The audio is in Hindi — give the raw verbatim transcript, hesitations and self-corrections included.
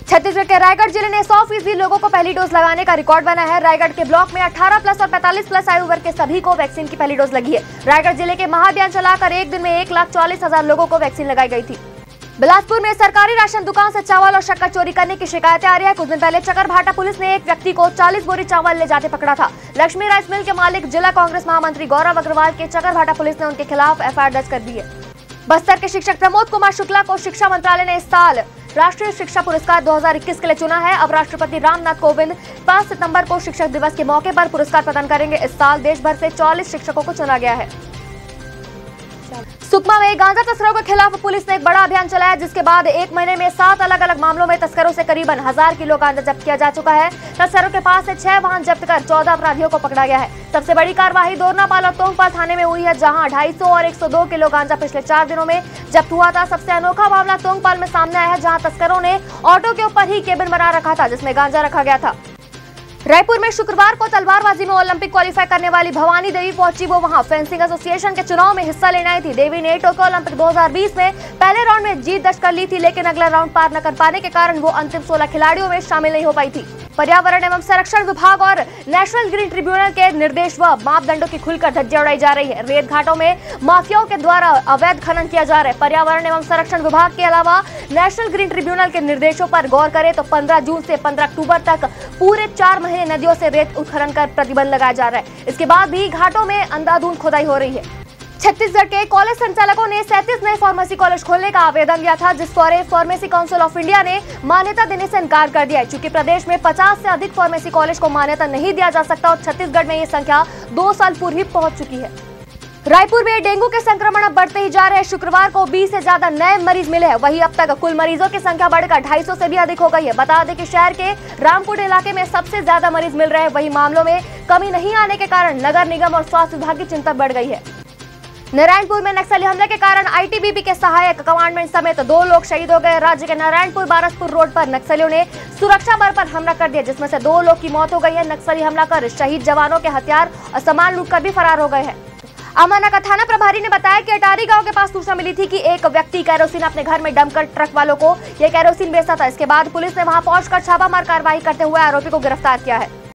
छत्तीसगढ़ के रायगढ़ जिले ने सौ फीसदी लोगों को पहली डोज लगाने का रिकॉर्ड बनाया है। रायगढ़ के ब्लॉक में अठारह प्लस और पैंतालीस प्लस आयु वर्ग के सभी को वैक्सीन की पहली डोज लगी है। रायगढ़ जिले के महाअभियान चलाकर एक दिन में एक लाख चालीस हजार लोगों को वैक्सीन लगाई गई थी। बिलासपुर में सरकारी राशन दुकान से चावल और शक्कर चोरी करने की शिकायतें आ रही है। कुछ दिन पहले चकरभाटा पुलिस ने एक व्यक्ति को चालीस बोरी चावल ले जाते पकड़ा था। लक्ष्मी राइस मिल के मालिक जिला कांग्रेस महामंत्री गौरव अग्रवाल के चकरभाटा पुलिस ने उनके खिलाफ एफ आई आर दर्ज कर दी है। बस्तर के शिक्षक प्रमोद कुमार शुक्ला को शिक्षा मंत्रालय ने इस साल राष्ट्रीय शिक्षा पुरस्कार दो हज़ार इक्कीस के लिए चुना है। अब राष्ट्रपति रामनाथ कोविंद पाँच सितंबर को शिक्षक दिवस के मौके पर पुरस्कार प्रदान करेंगे। इस साल देश भर से चालीस शिक्षकों को चुना गया है। सुकमा में गांजा तस्करों के खिलाफ पुलिस ने एक बड़ा अभियान चलाया, जिसके बाद एक महीने में सात अलग अलग मामलों में तस्करों से करीबन हजार किलो गांजा जब्त किया जा चुका है। तस्करों के पास से छह वाहन जब्त कर चौदह अपराधियों को पकड़ा गया है। सबसे बड़ी कार्रवाई दोरनापाल और तोंगपाल थाने में हुई है, जहां ढाई सौ और एक सौ दो किलो गांजा पिछले चार दिनों में जब्त हुआ था। सबसे अनोखा मामला तोंगपाल में सामने आया है, जहाँ तस्करों ने ऑटो के ऊपर ही केबिन बना रखा था, जिसमें गांजा रखा गया था। रायपुर में शुक्रवार को तलवारबाजी में ओलंपिक क्वालिफाई करने वाली भवानी देवी पहुंची। वो वहां फेंसिंग एसोसिएशन के चुनाव में हिस्सा लेने आई थी। देवी ने टोक्यो ओलंपिक दो हज़ार बीस में पहले राउंड में जीत दर्ज कर ली थी, लेकिन अगला राउंड पार न कर पाने के कारण वो अंतिम सोलह खिलाड़ियों में शामिल नहीं हो पाई थी। पर्यावरण एवं संरक्षण विभाग और नेशनल ग्रीन ट्रिब्यूनल के निर्देश व मापदंडों की खुलकर धज्जियां उड़ाई जा रही है। रेत घाटों में माफियाओं के द्वारा अवैध खनन किया जा रहा है। पर्यावरण एवं संरक्षण विभाग के अलावा नेशनल ग्रीन ट्रिब्यूनल के निर्देशों पर गौर करें तो पंद्रह जून से पंद्रह अक्टूबर तक पूरे चार महीने नदियों से रेत उत्खनन कर प्रतिबंध लगाया जा रहा है। इसके बाद भी घाटों में अंधाधुंध खुदाई हो रही है। छत्तीसगढ़ के कॉलेज संचालकों ने सैंतीस नए फार्मेसी कॉलेज खोलने का आवेदन दिया था, जिस पर फार्मेसी काउंसिल ऑफ इंडिया ने मान्यता देने से इनकार कर दिया है। चूंकि प्रदेश में पचास से अधिक फार्मेसी कॉलेज को मान्यता नहीं दिया जा सकता और छत्तीसगढ़ में ये संख्या दो साल पूर्व ही पहुंच चुकी है। रायपुर में डेंगू के संक्रमण अब बढ़ते ही जा रहे हैं। शुक्रवार को बीस से ज्यादा नए मरीज मिले हैं। वहीं अब तक कुल मरीजों की संख्या बढ़कर ढाई सौ से भी अधिक हो गई है। बता दें कि शहर के रामपुर इलाके में सबसे ज्यादा मरीज मिल रहे हैं। वहीं मामलों में कमी नहीं आने के कारण नगर निगम और स्वास्थ्य विभाग की चिंता बढ़ गई है। नारायणपुर में नक्सली हमले के कारण आई टी बी पी के सहायक कमांडेंट समेत दो लोग शहीद हो गए। राज्य के नारायणपुर बारसपुर रोड पर नक्सलियों ने सुरक्षा बल पर हमला कर दिया, जिसमें से दो लोग की मौत हो गई है। नक्सली हमला कर शहीद जवानों के हथियार और सामान लूटकर भी फरार हो गए हैं। अमरनगर थाना प्रभारी ने बताया कि अटारी गांव के पास सूचना मिली थी कि एक व्यक्ति कैरोसिन अपने घर में डंप कर ट्रक वालों को यह कैरोसिन बेचता था। इसके बाद पुलिस ने वहां पहुंचकर छापामार कार्रवाई करते हुए आरोपी को गिरफ्तार किया है।